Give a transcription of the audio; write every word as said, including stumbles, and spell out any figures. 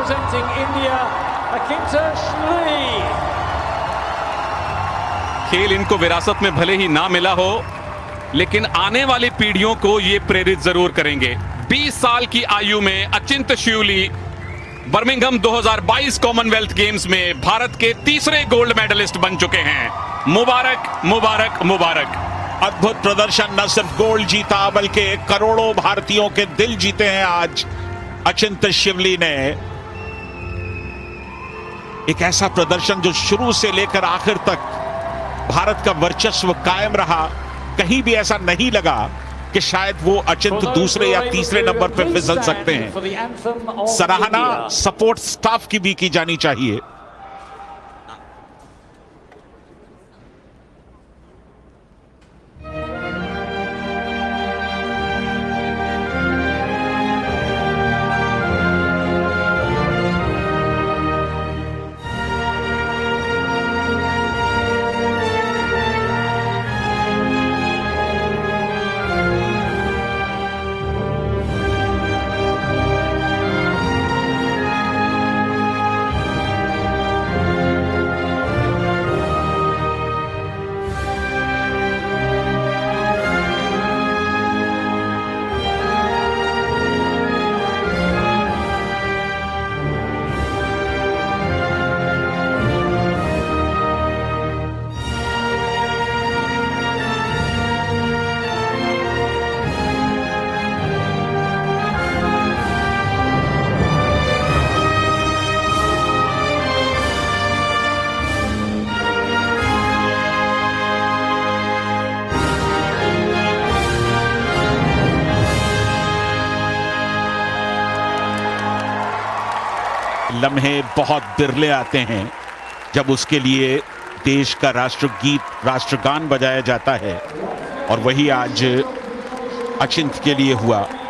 representing India, Akinta Shri. खेल इनको विरासत में भले ही ना मिला हो, लेकिन आने वाली पीढ़ियों को ये प्रेरित जरूर करेंगे। बीस साल की आयु में अचिंत शिवली बर्मिंघम दो हज़ार बाईस कॉमनवेल्थ गेम्स में भारत के तीसरे गोल्ड मेडलिस्ट बन चुके हैं। मुबारक मुबारक मुबारक। अद्भुत प्रदर्शन, न सिर्फ गोल्ड जीता बल्कि करोड़ों भारतीयों के दिल जीते हैं आज अचिंत शिवली ने। एक ऐसा प्रदर्शन जो शुरू से लेकर आखिर तक भारत का वर्चस्व कायम रहा। कहीं भी ऐसा नहीं लगा कि शायद वो अचिंत दूसरे या तीसरे नंबर पर फिसल सकते हैं। सराहना सपोर्ट स्टाफ की भी की जानी चाहिए। लम्हे बहुत बिरले आते हैं जब उसके लिए देश का राष्ट्रगीत, राष्ट्रगान बजाया जाता है, और वही आज अचिंत के लिए हुआ।